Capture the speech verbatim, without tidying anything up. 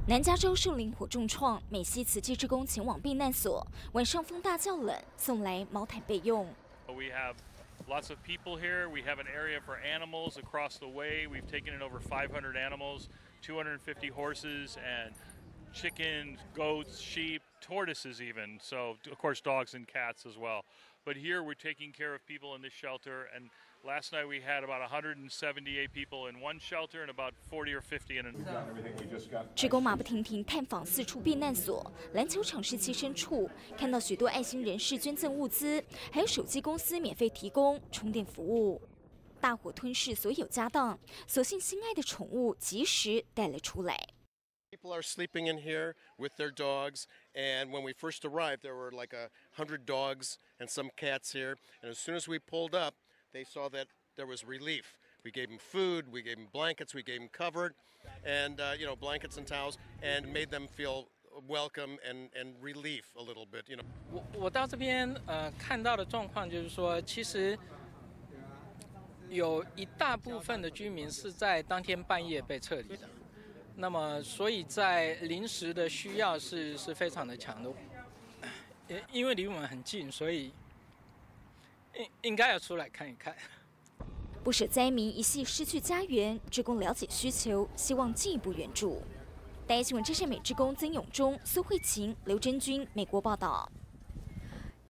南加州树林火重创，美西慈济志工前往避难所，晚上风大较冷，送来毛毯备用。 We have lots of people here. We have an area for animals across the way. We've taken in over five hundred animals, two hundred fifty horses, and chickens, goats, sheep, tortoises even. So, of course, dogs and cats as well. But here we're taking care of people in this shelter. And last night we had about one hundred seventy-eight people in one shelter and about forty or fifty in another. 志工马不停蹄探访四处避难所，篮球场是栖身处，看到许多爱心人士捐赠物资，还有手机公司免费提供充电服务。大火吞噬所有家当，所幸心爱的宠物及时带了出来。 People are sleeping in here with their dogs, and when we first arrived, there were like a hundred dogs and some cats here. And as soon as we pulled up, they saw that there was relief. We gave them food, we gave them blankets, we gave them covered, and uh, you know, blankets and towels, and made them feel welcome and and relief a little bit. You know. 我我到这边呃看到的状况就是说，其实有一大部分的居民是在当天半夜被撤离的。 那么，所以在临时的需要是是非常的强的，因因为离我们很近，所以应应该要出来看一看。 不舍灾民一系失去家园，志工了解需求，希望进一步援助。第一新闻，这是美志工曾永忠、苏慧琴、刘真君，美国报道。